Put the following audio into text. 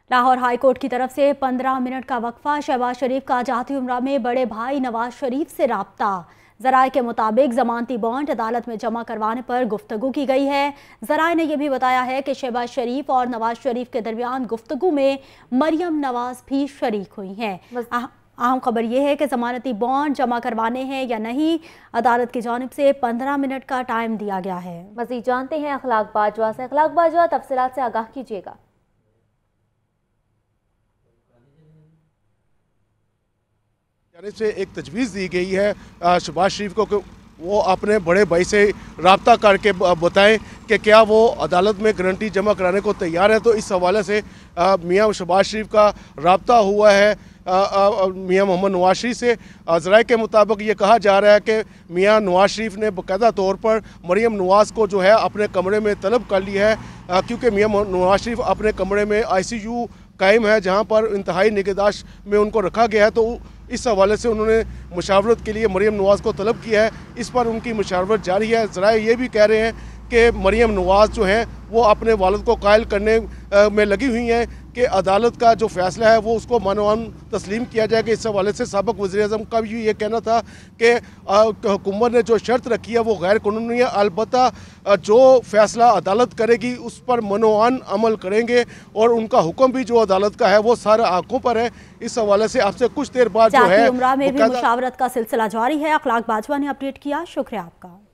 Lahore high court की तरफ से 15 मिनट का वक्फा। शहबाज शरीफ का जाती उम्रा में बड़े भाई नवाज शरीफ से राब्ता। जराये के मुताबिक जमानती बॉन्ड अदालत में जमा करवाने पर गुफ्तगू की गई है। जराये ने यह भी बताया है कि शहबाज शरीफ और नवाज शरीफ के दरमियान गुफ्तगू में मरियम नवाज भी शरीक हुई हैं। अहम खबर यह है कि जमानती बॉन्ड जमा करवाने हैं या नहीं, अदालत की जानिब से 15 मिनट का टाइम दिया गया है। मज़ीद जानते हैं अखलाक बाजवा से। अखलाक बाजवा, तफसीलात से आगाह कीजिएगा। से एक तजवीज़ दी गई है शहबाज शरीफ को कि वो अपने बड़े भाई से रब्ता करके बताएं कि क्या वो अदालत में गारंटी जमा कराने को तैयार है। तो इस हवाले से मियाँ शहबाज शरीफ का रब्ता हुआ है मियाँ मोहम्मद नवाज शरीफ से। ज़राए के मुताबिक ये कहा जा रहा है कि मियाँ नवाज शरीफ ने बाकायदा तौर पर मरियम नवाज़ को जो है अपने कमरे में तलब कर लिया है, क्योंकि मियाँ नवाज शरीफ अपने कमरे में ICU कायम है जहाँ पर इंतहाई निगहदाश्त में उनको रखा गया है। तो इस हवाले से उन्होंने मुशावरत के लिए मरियम नवाज़ को तलब किया है। इस पर उनकी मुशावरत जारी है। ज़राए ये भी कह रहे हैं कि मरियम नवाज़ जो हैं वो अपने वालिद को कायल करने में लगी हुई हैं कि अदालत का जो फ़ैसला है वो उसको मानवान तस्लीम किया जाएगा। इस हवाले से साबिक़ वज़ीर-ए-आज़म का भी ये कहना था कि हुकूमत ने जो शर्त रखी है वो गैर कानूनी है, अलबत्ता जो फ़ैसला अदालत करेगी उस पर मनोआन अमल करेंगे और उनका हुक्म भी जो अदालत का है वो सारे आंखों पर है। इस हवाले से आपसे कुछ देर बाद जो है उम्रा में भी मुशावरत का सिलसिला जारी है। अखलाक बाजवा ने अपडेट किया, शुक्रिया आपका।